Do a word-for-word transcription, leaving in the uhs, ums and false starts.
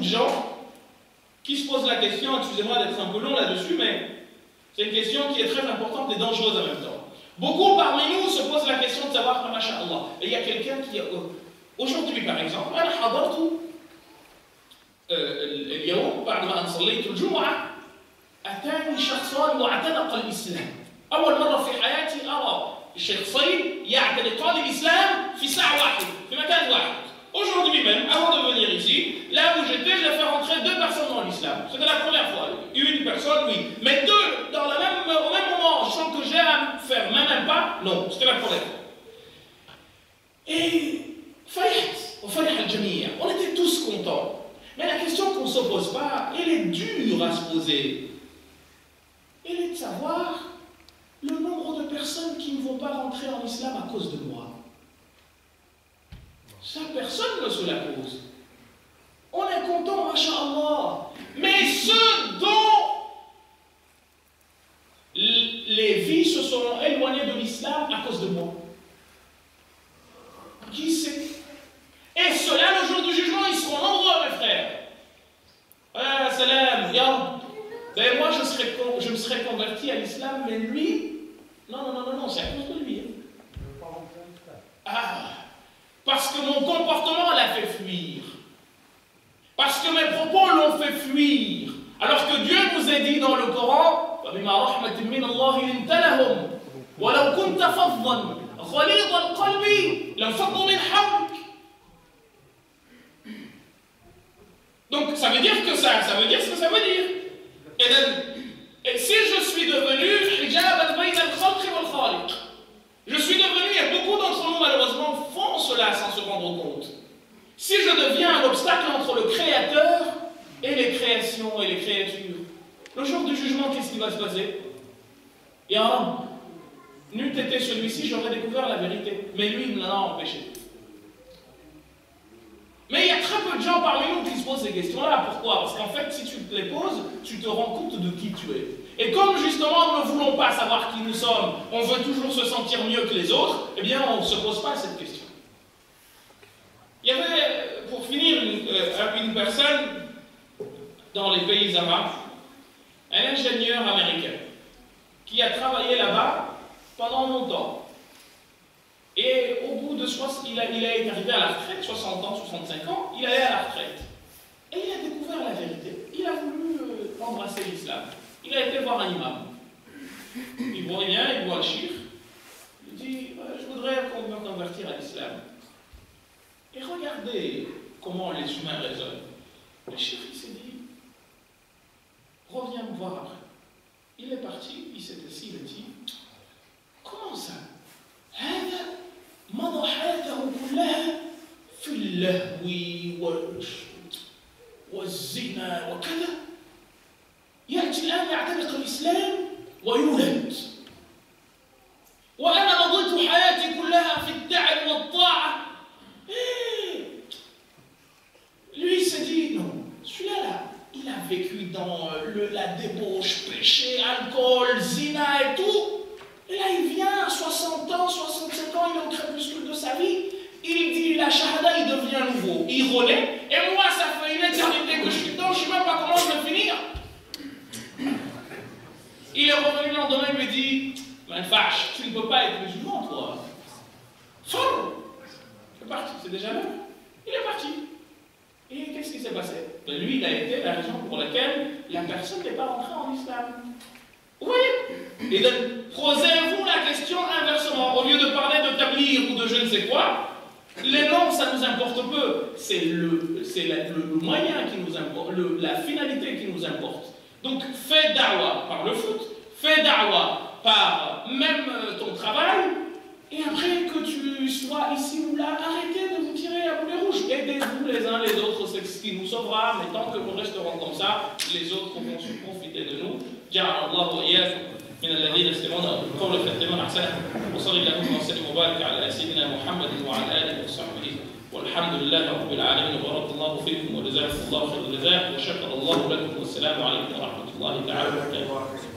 de gens qui se posent la question, excusez-moi d'être un peu long là-dessus, mais c'est une question qui est très importante et dangereuse en même temps. Beaucoup parmi nous se posent la question de savoir, masha'Allah, et il y a quelqu'un qui, aujourd'hui par exemple, أنا حضرت اليوم بعد ما أن صليت الجمعة أتاني شخصان واعتنق الإسلام. أول مرة في حياتي أرى الشخصين يعتنقان الإسلام في ساعة واحدة، في مكان واحد. Aujourd'hui même, avant de venir ici, là où j'étais, j'ai fait rentrer deux personnes dans l'islam. C'était la première fois. Une personne, oui. Mais deux, dans le même, au même moment, sans que j'ai à faire même un pas, non, c'était la première fois. Et, on était tous contents. Mais la question qu'on ne se pose pas, elle est dure à se poser. Elle est de savoir le nombre de personnes qui ne vont pas rentrer en islam à cause de moi. Ça, personne ne se la pose. On est content, masha'Allah. Mais ceux dont les vies se sont éloignées de l'islam à cause de moi, qui sait? Et ceux-là, le jour du jugement, ils seront nombreux, mes frères. Ah, salam, ya. Ben, moi, je, serais, je me serais converti à l'islam, mais lui, non, non, non, non, non, c'est à cause de lui. Hein. Ah. Parce que mon comportement l'a fait fuir. Parce que mes propos l'ont fait fuir. Alors que Dieu nous a dit dans le Coran, donc ça veut dire que ça, ça veut dire ce que ça veut dire. Et, donc, et si je suis devenu hijab bayna al-khalq wal-khaliq, je suis devenu, et beaucoup d'entre nous malheureusement font cela sans se rendre compte. Si je deviens un obstacle entre le Créateur et les créations et les créatures, le jour du jugement, qu'est-ce qui va se passer? Et alors, n'eût été celui-ci, j'aurais découvert la vérité. Mais lui, il me l'a empêché. Mais il y a très peu de gens parmi nous qui se posent ces questions-là. Pourquoi? Parce qu'en fait, si tu te les poses, tu te rends compte de qui tu es. Et comme justement nous ne voulons pas savoir qui nous sommes, on veut toujours se sentir mieux que les autres, eh bien on ne se pose pas cette question. Il y avait, pour finir, une, euh, une personne dans les pays arabes, un ingénieur américain, qui a travaillé là-bas pendant longtemps. Et au bout de soixante, il, a, il est arrivé à la retraite, soixante ans, soixante-cinq ans, il allait à la retraite. Et il a découvert la vérité. Il a voulu euh, embrasser l'islam. Il a été voir un imam. Il voit rien, il voit le shir. Il dit, euh, je voudrais qu'on me convertir à l'islam. Et regardez comment les humains raisonnent. Le shir, il s'est dit, reviens me voir après. Il est parti, il s'est assis, il a dit, comment ça? هذا مضى حياته كلها في اللهو والزنا وكذا يأتي الآن يعتنق الإسلام ويولد وأنا مضيت حياتي كلها في التعب والطاعة. Lui il s'est dit non, celui-là là, il a vécu dans le, la débauche, péché, alcool, zina et tout. Et là, il vient à soixante ans, soixante-cinq ans, il est au crépuscule de sa vie. Il dit la shahada, il devient nouveau. Il renaît. Et moi, ça fait une éternité que je suis dedans, je ne sais même pas comment je vais finir. Il est revenu le lendemain, il me dit ben, fâche, tu ne peux pas être musulman, toi. Fort. C'est parti, c'est déjà là. Il est parti. Et qu'est-ce qui s'est passé? Ben, lui, il a été la raison pour laquelle la personne n'est pas rentrée en islam. Vous voyez? Et donc, posez-vous la question inversement. Au lieu de parler de tablir ou de je ne sais quoi, les noms, ça nous importe peu. C'est le, le, le moyen qui nous importe, le, la finalité qui nous importe. Donc, fais da'wah par le foot, fais da'wah par même ton travail, et après que tu sois ici ou là, arrêtez de vous tirer à boulet rouge. Aidez-vous les uns les autres, c'est ce qui nous sauvera, mais tant que nous resterons comme ça, les autres vont se profiter de nous. جعل الله وإياكم من الذين يستمعون القول فيتبعون أحسنه وصلى اللهم وسلم وبارك على سيدنا محمد وعلى آله وصحبه والحمد لله رب العالمين وبارك الله فيكم وجزاكم الله خير الجزاء وشكر الله لكم والسلام عليكم ورحمة الله تعالى وبركاته.